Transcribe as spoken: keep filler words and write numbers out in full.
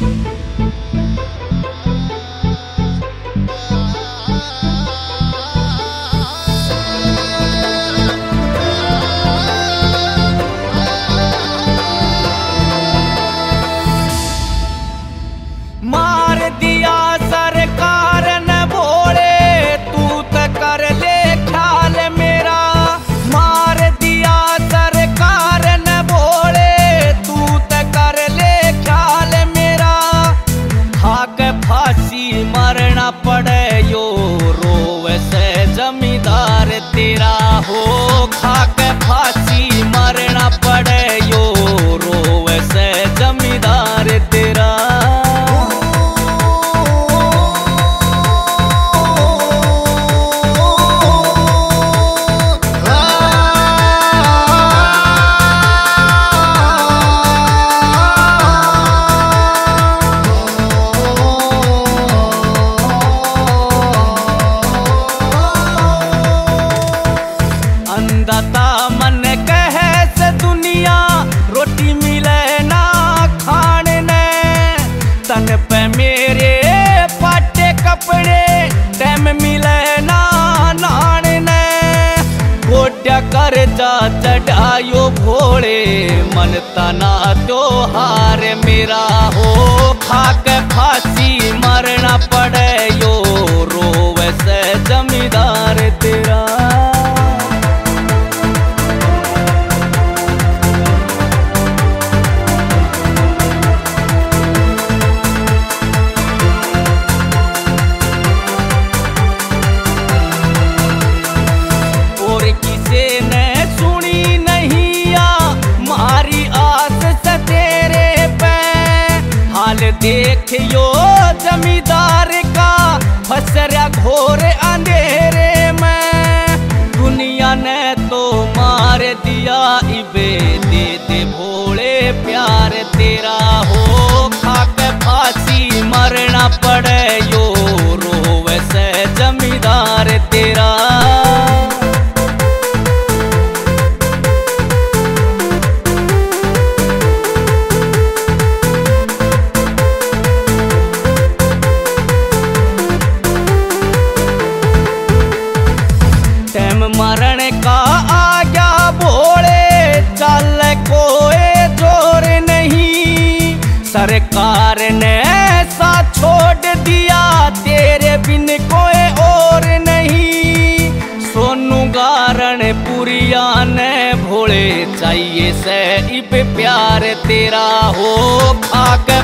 मार दिया सरकार ने भोले, तू तो कर ले ख्याल मेरा। मार दिया सरकार ने भोले, तू तो कर ले ख्याल मेरा। खाके फांसी मरना पड़े यो रोवे से जमींदार तेरा हो। खाके फांसी मरना पड़े यो रोवे से जमींदार तेरा। अंधता मन कहे से दुनिया, रोटी मिले ना खाने ने। तन पे मेरे पाटे कपड़े, टाइम मिले ना नहाने ने। गोड्या कर जा चढ़ायो भोले, मन तना त्योहार मेरा हो। खाके फांसी मरना पड़े यो रोवे से जमींदार तेरा। देखियो जमींदार का फसरा घोर अंधेरे में। दुनिया ने तो मार दिया इबे, दे दे भोले प्यार तेरा हो। खाके फांसी मरना पड़े यो रोवे से जमींदार तेरा। मरण का आ गया भोले, चल कोई जोर नहीं। सरकार ने साथ छोड़ दिया, तेरे बिन कोई और नहीं। सोनू गारण पुरिया ने भोले, चाहिए से इब प्यार तेरा हो। खाके